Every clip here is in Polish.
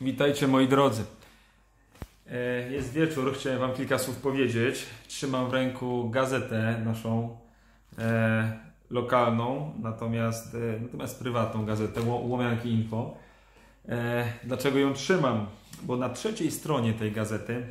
Witajcie moi drodzy. Jest wieczór, chciałem wam kilka słów powiedzieć. Trzymam w ręku gazetę naszą lokalną, natomiast prywatną gazetę, Łomianki Info. Dlaczego ją trzymam? Bo na trzeciej stronie tej gazety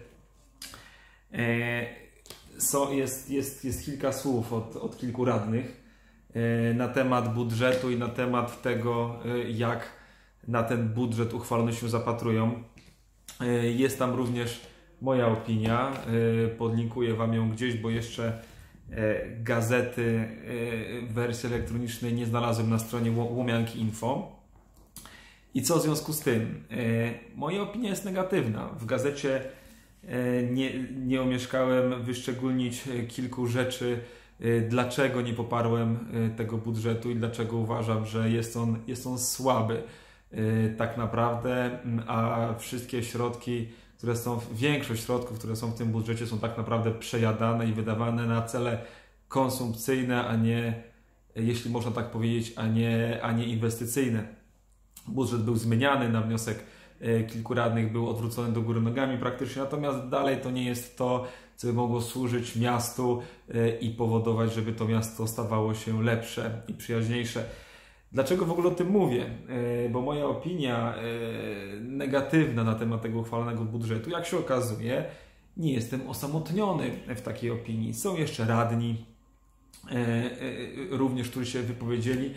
jest kilka słów od kilku radnych na temat budżetu i na temat tego, jak na ten budżet uchwalony się zapatrują. Jest tam również moja opinia, podlinkuję wam ją gdzieś, bo jeszcze gazety w wersji elektronicznej nie znalazłem na stronie Łomianki Info. I co w związku z tym? Moja opinia jest negatywna. W gazecie nie omieszkałem wyszczególnić kilku rzeczy, dlaczego nie poparłem tego budżetu i dlaczego uważam, że jest on słaby tak naprawdę, a wszystkie środki, większość środków, które są w tym budżecie, są tak naprawdę przejadane i wydawane na cele konsumpcyjne, a nie, jeśli można tak powiedzieć, a nie inwestycyjne. Budżet był zmieniany na wniosek kilku radnych, był odwrócony do góry nogami praktycznie, natomiast dalej to nie jest to, co by mogło służyć miastu i powodować, żeby to miasto stawało się lepsze i przyjaźniejsze. Dlaczego w ogóle o tym mówię? Bo moja opinia negatywna na temat tego uchwalonego budżetu, jak się okazuje, nie jestem osamotniony w takiej opinii. Są jeszcze radni, również, którzy się wypowiedzieli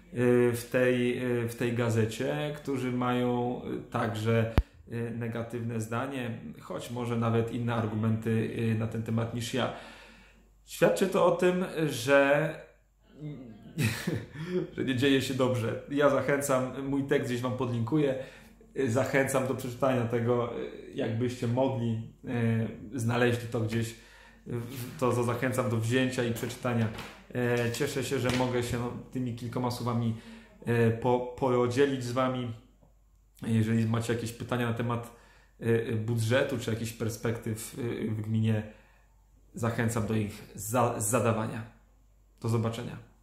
w tej gazecie, którzy mają także negatywne zdanie, choć może nawet inne argumenty na ten temat niż ja. Świadczy to o tym, że nie dzieje się dobrze. Ja zachęcam, mój tekst gdzieś wam podlinkuję, zachęcam do przeczytania tego, jakbyście mogli, znaleźli to gdzieś, to zachęcam do wzięcia i przeczytania. Cieszę się, że mogę się tymi kilkoma słowami podzielić z wami. Jeżeli macie jakieś pytania na temat budżetu, czy jakichś perspektyw w gminie, zachęcam do ich zadawania. Do zobaczenia.